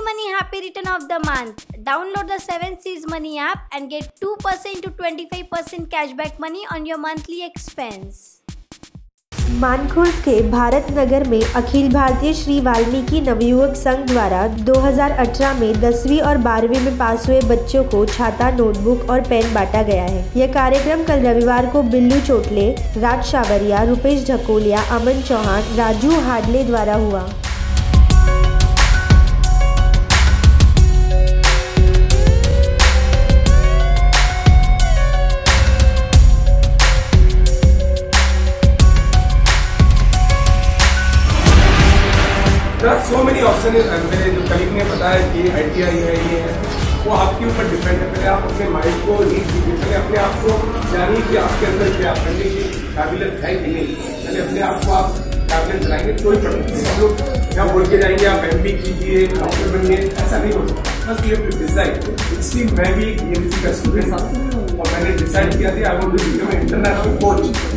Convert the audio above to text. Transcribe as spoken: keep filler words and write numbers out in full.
Money Happy Return of the Month. Download the seven C's Money app and get two percent to twenty-five percent cashback money on your monthly expense. Mankhurd के भारत नगर में अखिल भारतीय श्री वाल्मीकि नवयुवक संघ द्वारा दो हज़ार अठारह में दसवीं और बारहवीं में पास हुए बच्चों को छाता, नोटबुक और पेन बांटा गया है। यह कार्यक्रम कल रविवार को बिल्लू चोटले, राज शावरिया, रुपेश ढकोलिया, अमन चौहान, राजू हाडले द्वारा हुआ। There are so many options. मेरे जो कलीग ने बताया कि आई टी आई है, ये है, वो आपके ऊपर डिपेंड है। पहले आप अपने माइंड को रीड कीजिए, पहले अपने आप को जानिए कि आपके अंदर क्या करने की काबिलियत है कि नहीं। पहले अपने आप को आप काबिलियत बनाएंगे तो ही पढ़ेंगे। हम लोग क्या बोल के जाएंगे आप एम बी कीजिए, डॉक्टर बनिए, ऐसा नहीं हो सकता। बस ये डिसाइड। इसलिए मैं भी ये का स्टूडेंट था और मैंने डिसाइड किया था I want to become international coach.